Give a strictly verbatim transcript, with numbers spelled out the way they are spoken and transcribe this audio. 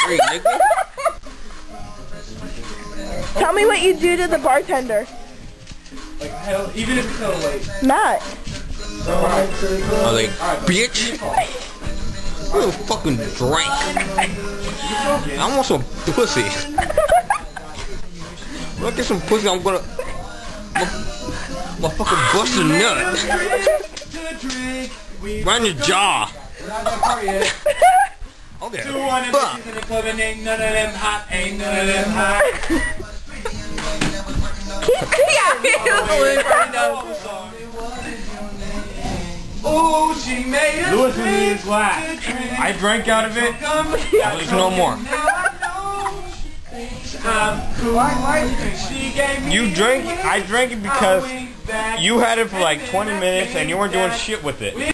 free, nigga. Tell me what you do to the bartender. Like hell, even if it's hell late. Matt. I was like, bitch. I'm gonna fucking drink. I want some pussy. When I get some pussy, I'm gonna. I'm gonna fucking bust a nut. Right in your jaw. Okay. Fuck. Ain't none of them hot. Ain't none of them hot. Oh, she made it. Lewis is last. I drank out of it. There's no more. You drank it. I drank it because you had it for like twenty minutes and you weren't doing shit with it.